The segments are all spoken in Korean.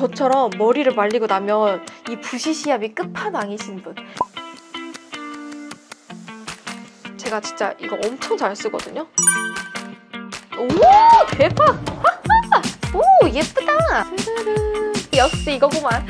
저처럼 머리를 말리고 나면 이 부시시함이 끝판왕이신 분. 제가 진짜 이거 엄청 잘 쓰거든요. 오, 대박! 오, 예쁘다! 역시 이거구만.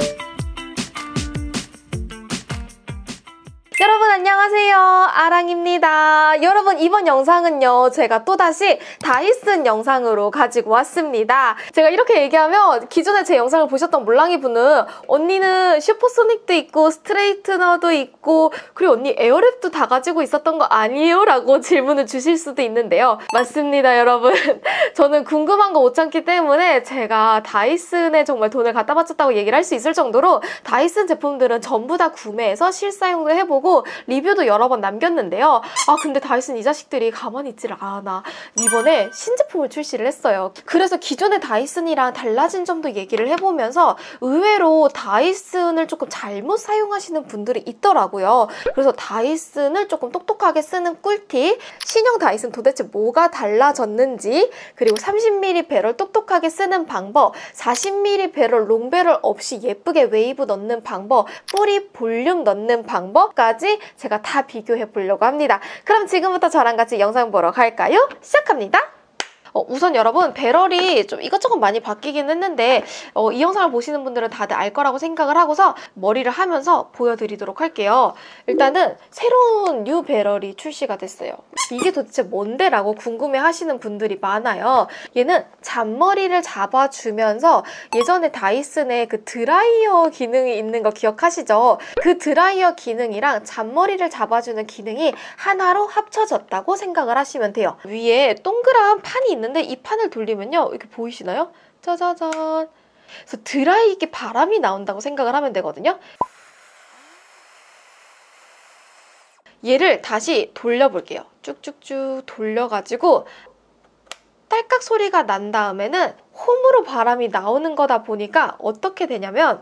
여러분 안녕하세요, 아랑입니다. 여러분 이번 영상은요, 제가 또다시 다이슨 영상으로 가지고 왔습니다. 제가 이렇게 얘기하면 기존에 제 영상을 보셨던 몰랑이 분은 언니는 슈퍼소닉도 있고 스트레이트너도 있고 그리고 언니 에어랩도 다 가지고 있었던 거 아니에요? 라고 질문을 주실 수도 있는데요. 맞습니다, 여러분. 저는 궁금한 거 못 참기 때문에 제가 다이슨에 정말 돈을 갖다 바쳤다고 얘기를 할 수 있을 정도로 다이슨 제품들은 전부 다 구매해서 실사용도 해보고 리뷰도 여러 번 남겼는데요. 근데 다이슨 이 자식들이 가만히 있지를 않아. 이번에 신제품을 출시를 했어요. 그래서 기존의 다이슨이랑 달라진 점도 얘기를 해보면서 의외로 다이슨을 조금 잘못 사용하시는 분들이 있더라고요. 그래서 다이슨을 조금 똑똑하게 쓰는 꿀팁, 신형 다이슨 도대체 뭐가 달라졌는지, 그리고 30mm 배럴 똑똑하게 쓰는 방법, 40mm 배럴 롱배럴 없이 예쁘게 웨이브 넣는 방법, 뿌리 볼륨 넣는 방법까지 제가 다 비교해 보려고 합니다. 그럼 지금부터 저랑 같이 영상 보러 갈까요? 시작합니다. 우선 여러분, 배럴이 좀 이것저것 많이 바뀌긴 했는데 이 영상을 보시는 분들은 다들 알 거라고 생각을 하고서 머리를 하면서 보여드리도록 할게요. 일단은 새로운 뉴 배럴이 출시가 됐어요. 이게 도대체 뭔데? 라고 궁금해 하시는 분들이 많아요. 얘는 잔머리를 잡아주면서 예전에 다이슨에 그 드라이어 기능이 있는 거 기억하시죠? 그 드라이어 기능이랑 잔머리를 잡아주는 기능이 하나로 합쳐졌다고 생각을 하시면 돼요. 위에 동그란 판이 있는데 이 판을 돌리면요, 이렇게 보이시나요? 짜자잔. 그래서 드라이기 바람이 나온다고 생각을 하면 되거든요. 얘를 다시 돌려볼게요. 쭉쭉쭉 돌려가지고 딸깍 소리가 난 다음에는 홈으로 바람이 나오는 거다 보니까 어떻게 되냐면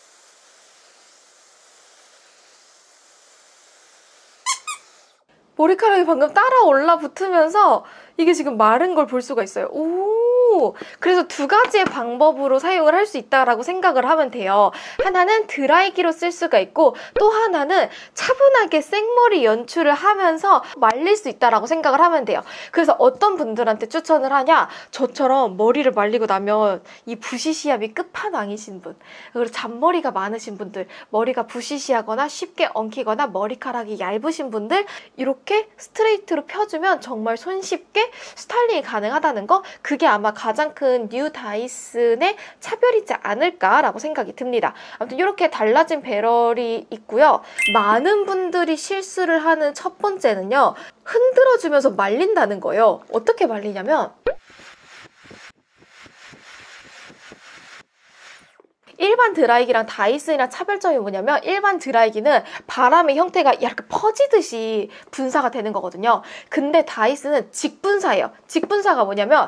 머리카락이 방금 따라 올라붙으면서 이게 지금 마른 걸 볼 수가 있어요. 오! 그래서 두 가지의 방법으로 사용을 할 수 있다라고 생각을 하면 돼요. 하나는 드라이기로 쓸 수가 있고 또 하나는 차분하게 생머리 연출을 하면서 말릴 수 있다라고 생각을 하면 돼요. 그래서 어떤 분들한테 추천을 하냐? 저처럼 머리를 말리고 나면 이 부시시함이 끝판왕이신 분, 그리고 잔머리가 많으신 분들, 머리가 부시시하거나 쉽게 엉키거나 머리카락이 얇으신 분들, 이렇게 스트레이트로 펴주면 정말 손쉽게 스타일링이 가능하다는 거, 그게 아마 가장 큰 뉴 다이슨의 차별이지 않을까라고 생각이 듭니다. 아무튼 이렇게 달라진 배럴이 있고요. 많은 분들이 실수를 하는 첫 번째는요, 흔들어주면서 말린다는 거예요. 어떻게 말리냐면 일반 드라이기랑 다이슨이랑 차별점이 뭐냐면 일반 드라이기는 바람의 형태가 이렇게 퍼지듯이 분사가 되는 거거든요. 근데 다이슨은 직분사예요. 직분사가 뭐냐면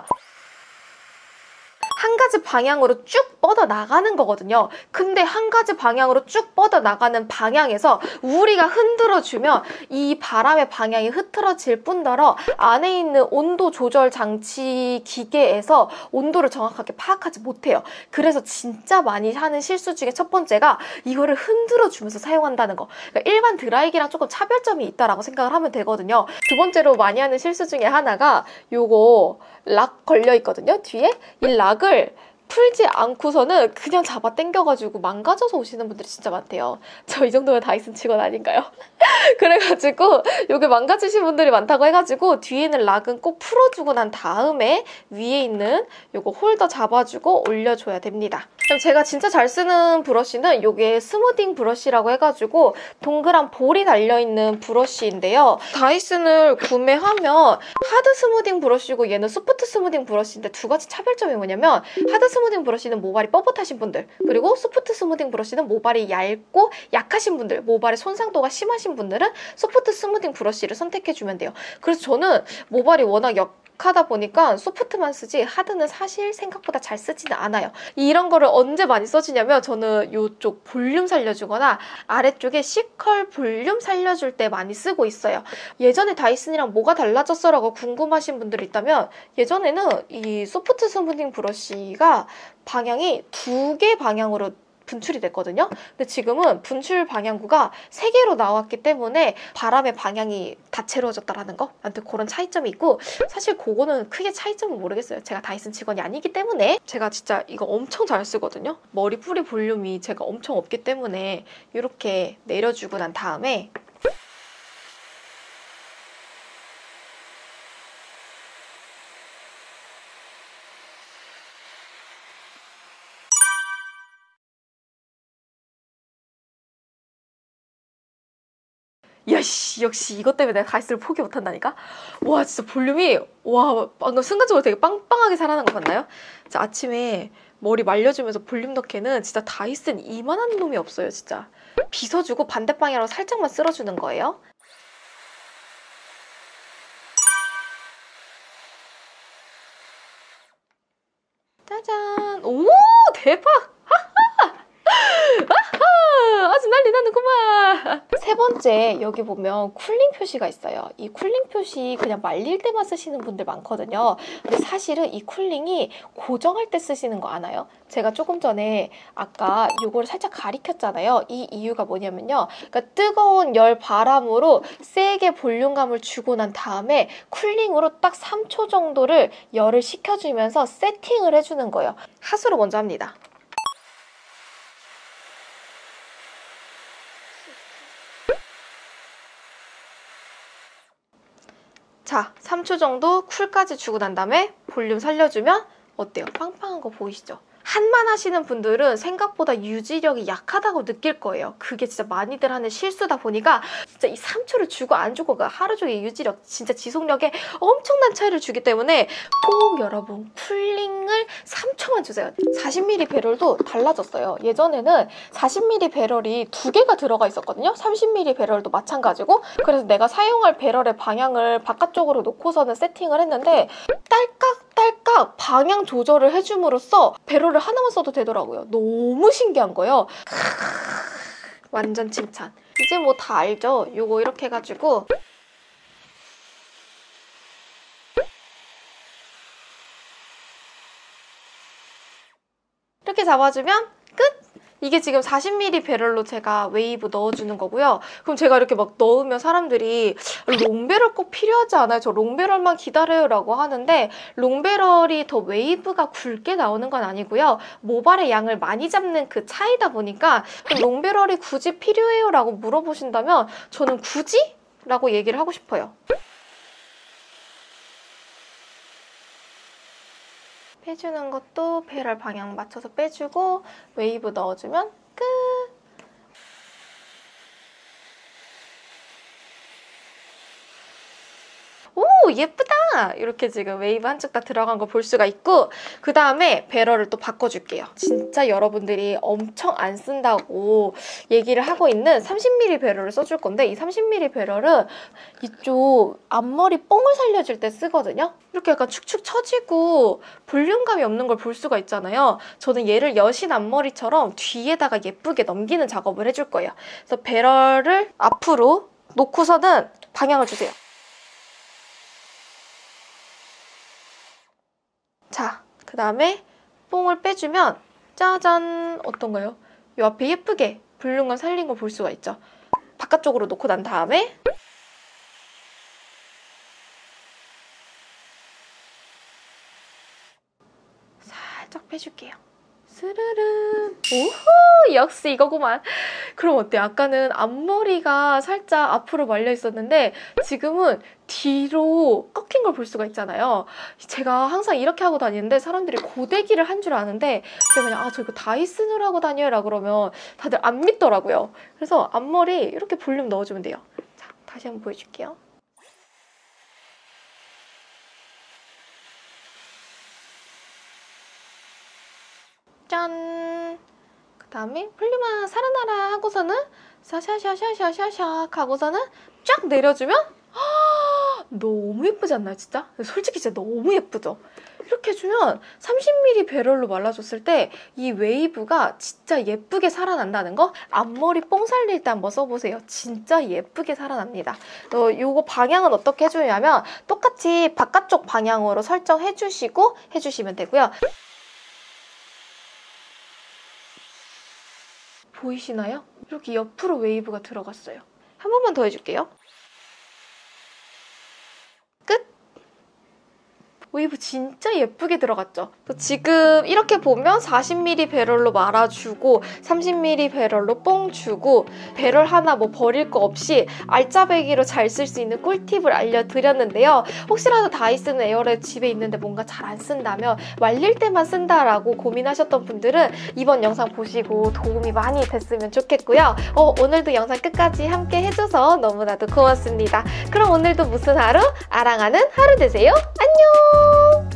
한 가지 방향으로 쭉 뻗어 나가는 거거든요. 근데 한 가지 방향으로 쭉 뻗어 나가는 방향에서 우리가 흔들어주면 이 바람의 방향이 흐트러질 뿐더러 안에 있는 온도 조절 장치 기계에서 온도를 정확하게 파악하지 못해요. 그래서 진짜 많이 하는 실수 중에 첫 번째가 이거를 흔들어주면서 사용한다는 거. 그러니까 일반 드라이기랑 조금 차별점이 있다라고 생각을 하면 되거든요. 두 번째로 많이 하는 실수 중에 하나가 요거 락 걸려 있거든요. 뒤에 이 락을 풀지 않고서는 그냥 잡아 당겨가지고 망가져서 오시는 분들이 진짜 많대요. 저 이 정도면 다이슨 직원 아닌가요? 그래가지고 요게 망가지신 분들이 많다고 해가지고 뒤에 있는 락은 꼭 풀어주고 난 다음에 위에 있는 요거 홀더 잡아주고 올려줘야 됩니다. 그럼 제가 진짜 잘 쓰는 브러쉬는 요게 스무딩 브러쉬라고 해가지고 동그란 볼이 달려있는 브러쉬인데요. 다이슨을 구매하면 하드 스무딩 브러쉬고 얘는 소프트 스무딩 브러쉬인데 두 가지 차별점이 뭐냐면 하드 스무딩 브러쉬는 모발이 뻣뻣하신 분들, 그리고 소프트 스무딩 브러쉬는 모발이 얇고 약하신 분들, 모발의 손상도가 심하신 분들은 소프트 스무딩 브러쉬를 선택해주면 돼요. 그래서 저는 모발이 워낙 하다 보니까 소프트만 쓰지 하드는 사실 생각보다 잘 쓰지는 않아요. 이런 거를 언제 많이 써주냐면 저는 이쪽 볼륨 살려주거나 아래쪽에 C컬 볼륨 살려줄 때 많이 쓰고 있어요. 예전에 다이슨이랑 뭐가 달라졌어 라고 궁금하신 분들이 있다면 예전에는 이 소프트 스무딩 브러쉬가 방향이 2개 방향으로 분출이 됐거든요. 근데 지금은 분출 방향구가 3개로 나왔기 때문에 바람의 방향이 다채로워졌다라는 거? 아무튼 그런 차이점이 있고 사실 그거는 크게 차이점은 모르겠어요. 제가 다이슨 직원이 아니기 때문에 제가 진짜 이거 엄청 잘 쓰거든요. 머리 뿌리 볼륨이 제가 엄청 없기 때문에 이렇게 내려주고 난 다음에 야씨 역시 이것 때문에 내가 다이슨을 포기 못한다니까? 와 진짜 볼륨이 와 방금 순간적으로 되게 빵빵하게 살아난 거 봤나요? 진짜 아침에 머리 말려주면서 볼륨 넣기에는 진짜 다이슨 이만한 놈이 없어요 진짜. 빗어주고 반대 방향으로 살짝만 쓸어주는 거예요. 짜잔. 오 대박. 아주 난리 나는구만. 세 번째 여기 보면 쿨링 표시가 있어요. 이 쿨링 표시 그냥 말릴 때만 쓰시는 분들 많거든요. 근데 사실은 이 쿨링이 고정할 때 쓰시는 거 아나요? 제가 조금 전에 아까 이거를 살짝 가리켰잖아요. 이 이유가 뭐냐면요. 그러니까 뜨거운 열 바람으로 세게 볼륨감을 주고 난 다음에 쿨링으로 딱 3초 정도를 열을 식혀주면서 세팅을 해주는 거예요. 하수로 먼저 합니다. 자, 3초 정도 쿨까지 주고 난 다음에 볼륨 살려주면 어때요? 빵빵한 거 보이시죠? 한만 하시는 분들은 생각보다 유지력이 약하다고 느낄 거예요. 그게 진짜 많이들 하는 실수다 보니까 진짜 이 3초를 주고 안 주고가 하루 종일 유지력, 진짜 지속력에 엄청난 차이를 주기 때문에 꼭 여러분 쿨링을 3초만 주세요. 40ml 배럴도 달라졌어요. 예전에는 40ml 배럴이 2개가 들어가 있었거든요. 30ml 배럴도 마찬가지고 그래서 내가 사용할 배럴의 방향을 바깥쪽으로 놓고서는 세팅을 했는데 딸깍딸깍 방향 조절을 해줌으로써 배럴을 하나만 써도 되더라고요. 너무 신기한 거예요. 완전 칭찬. 이제 뭐 다 알죠? 요거 이렇게 해가지고 이렇게 잡아주면 끝! 이게 지금 40ml 배럴로 제가 웨이브 넣어주는 거고요. 그럼 제가 이렇게 막 넣으면 사람들이 롱배럴 꼭 필요하지 않아요? 저 롱배럴만 기다려요 라고 하는데 롱배럴이 더 웨이브가 굵게 나오는 건 아니고요. 모발의 양을 많이 잡는 그 차이다 보니까 롱배럴이 굳이 필요해요? 라고 물어보신다면 저는 굳이? 라고 얘기를 하고 싶어요. 빼주는 것도 배럴 방향 맞춰서 빼주고 웨이브 넣어주면 끝! 오 예쁘다! 이렇게 지금 웨이브 한쪽 다 들어간 거 볼 수가 있고 그 다음에 배럴을 또 바꿔줄게요. 진짜 여러분들이 엄청 안 쓴다고 얘기를 하고 있는 30ml 배럴을 써줄 건데 이 30ml 배럴은 이쪽 앞머리 뽕을 살려줄 때 쓰거든요. 이렇게 약간 축축 처지고 볼륨감이 없는 걸 볼 수가 있잖아요. 저는 얘를 여신 앞머리처럼 뒤에다가 예쁘게 넘기는 작업을 해줄 거예요. 그래서 배럴을 앞으로 놓고서는 방향을 주세요. 자, 그 다음에 뽕을 빼주면 짜잔! 어떤가요? 이 앞에 예쁘게 볼륨감 살린 거 볼 수가 있죠? 바깥쪽으로 놓고 난 다음에 살짝 빼줄게요. 스르르 오호 역시 이거구만. 그럼 어때? 아까는 앞머리가 살짝 앞으로 말려 있었는데 지금은 뒤로 꺾인 걸 볼 수가 있잖아요. 제가 항상 이렇게 하고 다니는데 사람들이 고데기를 한 줄 아는데 제가 그냥 저 이거 다이슨으로 하고 다녀요 라 그러면 다들 안 믿더라고요. 그래서 앞머리 이렇게 볼륨 넣어주면 돼요. 자, 다시 한번 보여줄게요. 짠! 그 다음에 볼륨아 살아나라 하고서는 샤샤샤샤샤샤 하고서는 쫙 내려주면 너무 예쁘지 않나요, 진짜? 솔직히 진짜 너무 예쁘죠? 이렇게 해주면 30ml 배럴로 말라줬을 때 이 웨이브가 진짜 예쁘게 살아난다는 거 앞머리 뽕 살릴 때 한번 써보세요. 진짜 예쁘게 살아납니다. 요거 방향은 어떻게 해주냐면 똑같이 바깥쪽 방향으로 설정해주시고 해주시면 되고요. 보이시나요? 이렇게 옆으로 웨이브가 들어갔어요. 한 번만 더 해줄게요. 끝! 웨이브 진짜 예쁘게 들어갔죠? 지금 이렇게 보면 40ml 배럴로 말아주고 30ml 배럴로 뽕 주고 배럴 하나 뭐 버릴 거 없이 알짜배기로 잘 쓸 수 있는 꿀팁을 알려드렸는데요. 혹시라도 다이슨 에어랩 집에 있는데 뭔가 잘 안 쓴다면 말릴 때만 쓴다라고 고민하셨던 분들은 이번 영상 보시고 도움이 많이 됐으면 좋겠고요. 오늘도 영상 끝까지 함께 해줘서 너무나도 고맙습니다. 그럼 오늘도 무슨 하루? 아랑하는 하루 되세요. 안녕!